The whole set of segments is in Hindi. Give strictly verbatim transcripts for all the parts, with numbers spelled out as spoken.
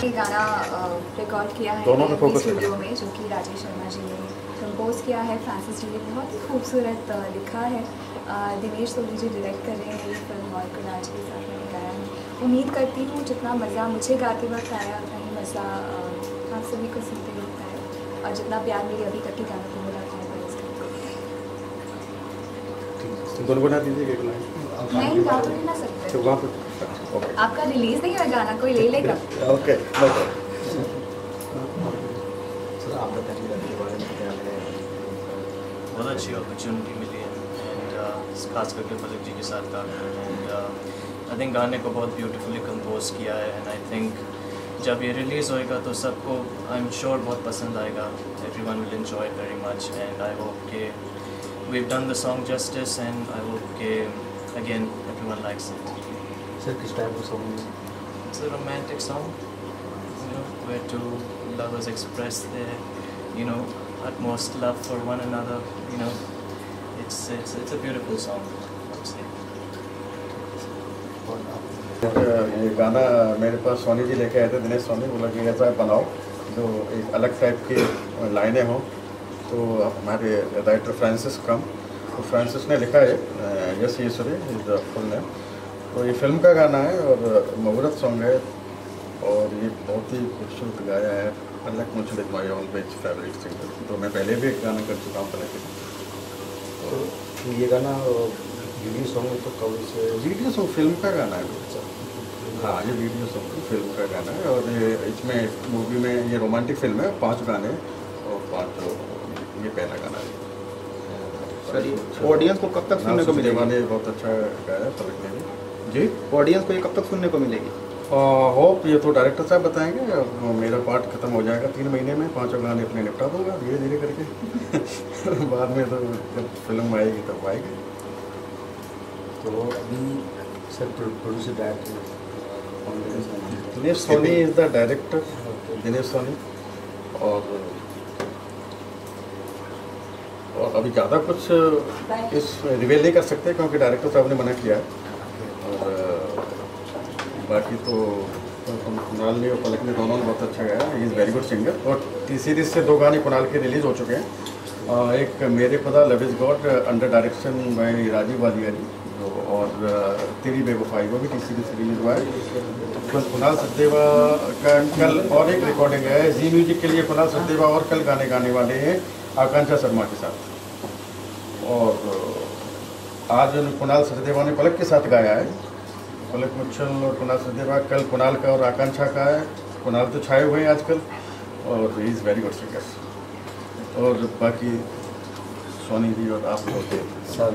ये गाना रिकॉर्ड किया है दोनों में फोकस स्टूडियो में, जो कि राजेश शर्मा जी ने कंपोज किया है, फ्रांसिस जी ने बहुत ही खूबसूरत लिखा है। दिनेश सोनी जी डायरेक्ट कर रहे हैं ये फिल्म और कुणाल जी के साथ मैंने गाया है। उम्मीद करती हूँ जितना मज़ा मुझे गाते वक्त आया उतना ही मज़ा आप सभी को सुनते वक्त आया, और जितना प्यार मेरे अभी तक के गानों को मिला था उसका गुनगुना दीजिए एक लाइन। नहीं गा तो नहीं ना सकते, वहाँ पर आपका रिलीज नहीं है गाना, कोई ले लेगा। ओके बहुत अच्छी अपॉर्चुनिटी मिली है एंड खास करके पलक जी के साथ काम करना एंड आई थिंक गाने को बहुत ब्यूटीफुली कंपोज किया है एंड आई थिंक जब ये रिलीज़ होएगा तो सबको आई एम श्योर बहुत पसंद आएगा। Everyone will enjoy very much and I hope के we've done the song justice and I hope के again everyone likes it. Sir, किस टाइप का song है? It's a romantic song, you know, where two lovers express their, you know, utmost love for one another. You know, it's it's it's a beautiful song, I would say. ये गाना मेरे पास सोनी जी लेके आए थे, दिनेश सोनी, बोला कि ऐसा बनाओ जो एक अलग टाइप की लाइनें हों। तो हमारे राइटर फ्रांसिस कम, तो फ्रांसिस ने लिखा है, yes Ishwari is the full name. तो ये फिल्म का गाना है और मुहूर्त सॉन्ग है और ये बहुत ही खूबसूरत गाया है। अलग मुझे with my own best favourite singer, तो मैं पहले भी एक गाना कर चुका हूँ पहले। तो ये गाना वीडियो सॉन्ग है तो कब से? वीडियो सॉन्ग फिल्म का गाना है। हाँ, ये वीडियो सॉन्ग फिल्म का गाना है और ये इसमें मूवी में ये रोमांटिक फिल्म है, पाँच गाने और पाँच ये पहला गाना है। सर, ऑडियंस को कब तक सुनने को मिलेगा? ने बहुत अच्छा गाया पलक ने भी। जी, ऑडियंस को ये कब तक सुनने को मिलेगी? होप ये तो डायरेक्टर साहब बताएंगे। मेरा पार्ट खत्म हो जाएगा तीन महीने में, पांचों गाने अपने निपटा दूंगा धीरे धीरे करके। बाद में तो जब फिल्म आएगी तब आएगी। तो अभी sir producer director Dinesh Soni is the director, Dinesh Soni. और और अभी ज़्यादा कुछ इस रिवील नहीं कर सकते क्योंकि डायरेक्टर साहब ने मना किया है। और बाकी तो कुणाल ने और पलक ने दोनों ने बहुत अच्छा गाया। He is very good singer. और टी सीरीज से दो गाने कुणाल के रिलीज़ हो चुके हैं। एक मेरे खुदा love is god under direction by Rajeev Walia ji, और तेरी बेवफाई वो भी टी सीरीज से रिलीज हुआ है। कुणाल सचदेवा का कल और एक रिकॉर्डिंग है जी म्यूजिक के लिए। कुणाल सचदेवा और कल गाने गाने वाले हैं आकांक्षा शर्मा के साथ। और आज कुणाल सचदेवा ने पलक के साथ गाया है। पलक मुच्छल और कुणाल सचदेवा, कल कुणाल का और आकांक्षा का है। कुणाल तो छाए हुए हैं आजकल और he is very good singer. और बाकी सोनी जी और आप लोग के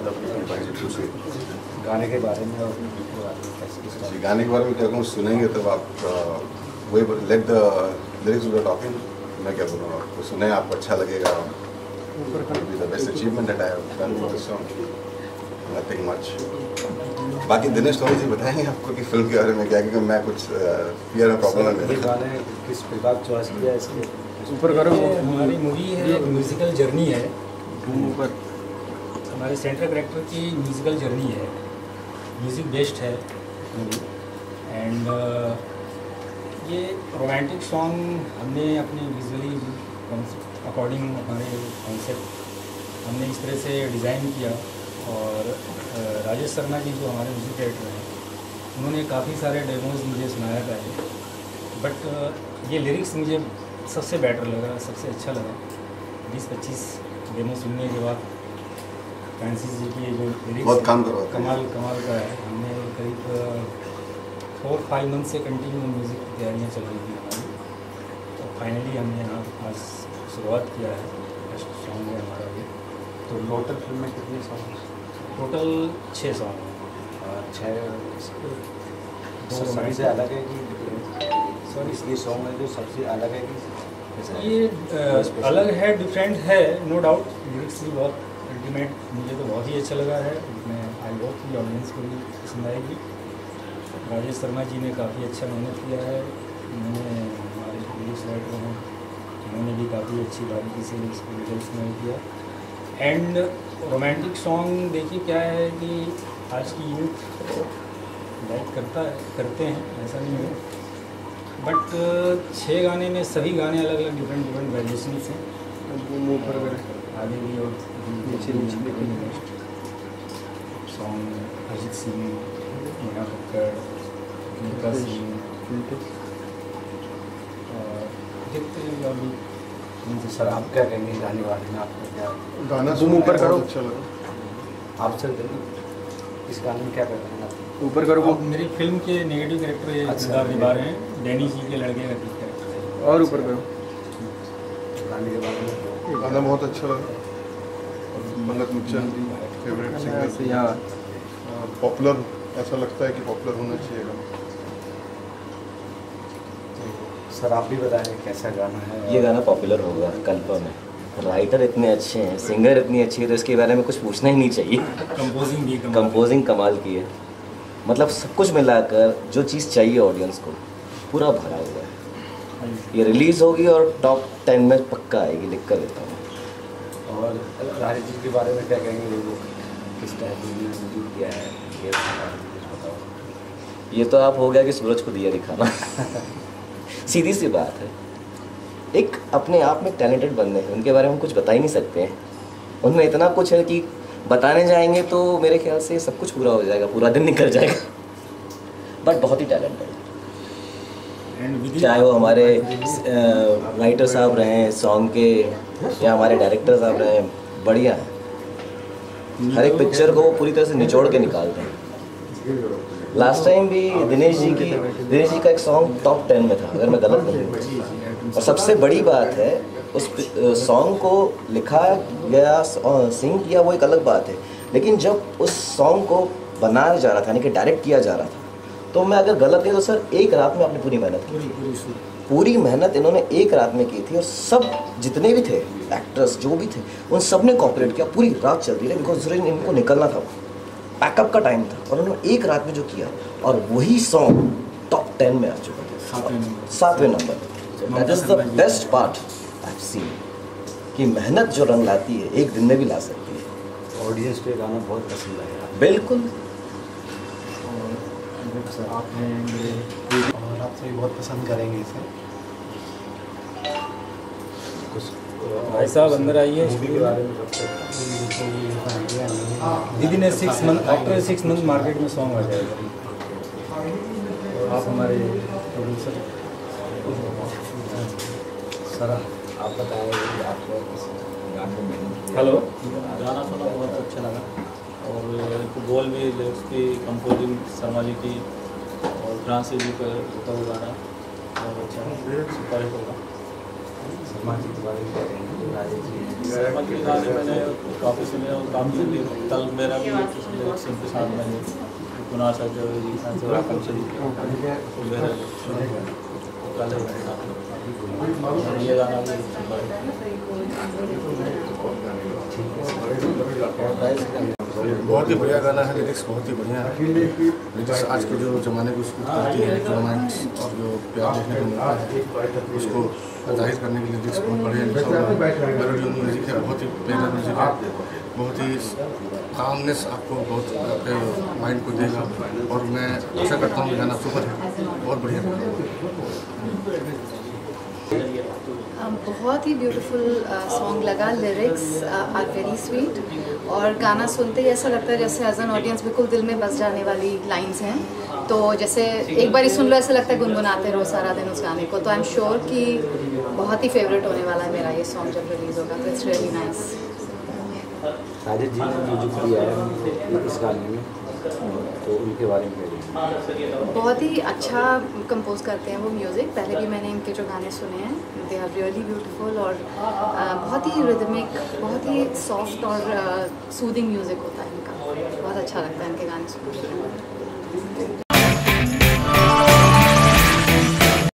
गाने के बारे में और गाने के बारे में क्या कहूँ, सुनेंगे तब आप वही let the lyrics we are talking. मैं क्या बोलूँ, आपको सुने आपको अच्छा लगेगा। The best achievement that I have done for this song, nothing much. बाकी दिनेश सोनी जी बताएंगे आपको कि फिल्म के बारे में क्या, क्योंकि मैं कुछ क्लियर में प्रॉब्लम है। ये गाने किस प्रकार चॉइस किया इसके ऊपर करो। हमारी मूवी है, म्यूज़िकल जर्नी है। ऊपर हमारे सेंट्रल कैरेक्टर की म्यूज़िकल जर्नी है, म्यूज़िक बेस्ड है एंड uh, ये रोमांटिक सॉन्ग हमने अपने विजुअली अकॉर्डिंग हमारे कॉन्सेप्ट हमने इस तरह से डिज़ाइन किया। और uh, राजेश शर्मा जी जो हमारे म्यूज़िक डायरेक्टर हैं, उन्होंने काफ़ी सारे डेमोज मुझे सुनाया पहले, बट uh, ये लिरिक्स मुझे सबसे बेटर लगा, सबसे अच्छा लगा। बीस पच्चीस डेमो सुनने के बाद फ्रांसिस जी की जो लिरिक्स काम कमाल कमाल का है। हमने करीब फोर फाइव मंथ से कंटिन्यू म्यूज़िक की तैयारियाँ चल रही थी हमारी, तो फाइनली हमने यहाँ आज शुरुआत किया है। फर्स्ट सॉन्ग है हमारा ये। तो टोटल फिल्म में कितने सॉन्ग? टोटल छः सॉन्ग हैं। छः दो सबसे अलग है कि सर इसलिए सॉन्ग है जो सबसे अलग है कि ये आ, अलग है, डिफरेंट है, नो डाउट। लिरिक्स भी बहुत अल्टीमेट, मुझे तो बहुत ही अच्छा लगा है। मैं आई होप कि ऑडियंस को भी पसंद आएगी। राजेश शर्मा जी ने काफ़ी अच्छा मेहनत किया है। उन्होंने हमारे लिरिक्स राइटर हैं, उन्होंने भी काफ़ी अच्छी बारीकी से इसको डिटेल्स में किया। एंड रोमांटिक सॉन्ग देखिए क्या है कि आज की यूथ लाइक करता है, करते हैं, ऐसा नहीं है। बट छः गाने में सभी गाने अलग अलग डिफरेंट डिफरेंट वेरिएशंस हैं। मुंह पर करें आगे भी और नीचे नीचे सॉन्ग अरिजीत सिंह, नेहा कक्कड़, मिल्खा सिंह और देखते हैं और भी। तो सर आप क्या कहेंगे गाने वाले में, आपको क्या गाना मुंह ऊपर करो। अच्छा लगा। आप चल दें इस गाने में क्या कहते हैं आप? ऊपर करो अब मेरी फिल्म के नेगेटिव कैरेक्टर ये अच्छा। किरदार निभा रहे हैं। डैनी जी के लड़के का कैरेक्टर है। और ऊपर करो। गाने के बारे में गाना बहुत अच्छा लगा। मंगत मुचल फेवरेट यहाँ से सिंगर, यहाँ पॉपुलर, ऐसा लगता है कि पॉपुलर होना चाहिए गाना। सर आप भी बताएं कैसा गाना है? ये गाना पॉपुलर होगा कल्पना में। राइटर इतने अच्छे हैं, सिंगर इतनी अच्छी है, तो इसके बारे में कुछ पूछना ही नहीं चाहिए। कंपोजिंग भी कमाल। कंपोजिंग कमाल की है, मतलब सब कुछ मिलाकर जो चीज़ चाहिए ऑडियंस को पूरा भरा हुआ है। ये रिलीज़ होगी और टॉप टेन में पक्का आएगी, लिख कर देता हूँ। और राजेश जी के बारे में क्या कहेंगे? वो किस टाइप में म्यूजिक किया है ये बताओ। ये तो आप हो गया कि सूरज को दिया दिखाना। सीधी सी बात है, एक अपने आप में टैलेंटेड बंदे हैं, उनके बारे में हम कुछ बता ही नहीं सकते हैं। उनमें इतना कुछ है कि बताने जाएंगे तो मेरे ख्याल से सब कुछ पूरा हो जाएगा, पूरा दिन निकल जाएगा। बट बहुत ही टैलेंटेड, चाहे वो हमारे राइटर साहब रहे हैं सॉन्ग के या हमारे डायरेक्टर साहब रहे हैं, बढ़िया है। हर एक पिक्चर को वो पूरी तरह से निचोड़ के निकालते हैं। लास्ट टाइम भी दिनेश जी की दिनेश जी का एक सॉन्ग टॉप टेन में था, अगर मैं गलत नहीं हूँ। और सबसे बड़ी बात है, उस सॉन्ग को लिखा गया, सिंग किया, वो एक अलग बात है, लेकिन जब उस सॉन्ग को बनाया जा रहा था, यानी कि डायरेक्ट किया जा रहा था, तो मैं अगर गलत नहीं तो सर एक रात में आपने पूरी मेहनत की थी। पूरी मेहनत इन्होंने एक रात में की थी, और सब जितने भी थे एक्टर्स जो भी थे उन सब ने कॉपरेट किया। पूरी रात चल रही है बिकॉज इनको निकलना था, पैकअप का टाइम था, और उन्होंने एक रात में जो किया, और वही सॉन्ग टॉप टेन में आ चुका था, सातवें नंबर। That is the best part I have seen, कि मेहनत जो रंग लाती है एक दिन में भी ला सकती है। ऑडियंस को ये गाना बहुत पसंद आया। बिल्कुल, आप हैं मेरे और आप सभी बहुत पसंद करेंगे इसे। भाई साहब अंदर आइए। मूवी के बारे में दीदी ने six month after six month market में सॉन्ग आ जाएगा। आप हमारे प्रोड्यूसर सर आप बताएं आपको गाने में। हेलो, गाना सुना बहुत अच्छा लगा, और बोल भी लिरिक्स की कंपोजिंग शर्मा जी की और फ्रांसिस जी का होता हुआ गाना बहुत अच्छा सुपरहिट होगा। शर्मा जी के बारे में क्या कहेंगे? राजेश जी शर्मा जी के गाने मैंने काफ़ी सुने और काफ़ी कल मेरा भी लिरिक्स उनके साथ में गुना सर जो जी कल ये गाना भी बहुत ही बढ़िया गाना है, लिरिक्स बहुत ही बढ़िया है। लिरिक्स आज के जो ज़माने को सूट करती है, जो रोमांस और जो प्यार देखने को मिलता है उसको जाहिर करने के लिए लिरिक्स बहुत बढ़िया लिखा हुआ है। मेलोडी म्यूजिक है, बहुत ही प्यारा म्यूजिक है, बहुत ही कामनेस आपको बहुत आपके माइंड को देगा, और मैं आशा करता हूँ कि गाना सुपर है, बहुत बढ़िया। बहुत ही ब्यूटीफुल सॉन्ग लगा, लिरिक्स आर वेरी स्वीट, और गाना सुनते ही ऐसा लगता है जैसे एज एन ऑडियंस बिल्कुल दिल में बस जाने वाली लाइंस हैं। तो जैसे एक बार ही सुन लो ऐसा लगता है गुनगुनाते रहो सारा दिन उस गाने को। तो आई एम श्योर कि बहुत ही फेवरेट होने वाला है मेरा ये सॉन्ग जब रिलीज़ होगा। तो it's really nice. Rajesh ji ने म्यूजिक दिया है इस गाने में, तो उनके बारे में बहुत ही अच्छा कंपोज करते हैं वो म्यूज़िक। पहले भी मैंने इनके जो गाने सुने हैं, दे आर रियली ब्यूटीफुल, और uh, बहुत ही रिदमिक, बहुत ही सॉफ्ट और सूदिंग म्यूज़िक होता है इनका। बहुत अच्छा लगता है इनके गाने सुनने।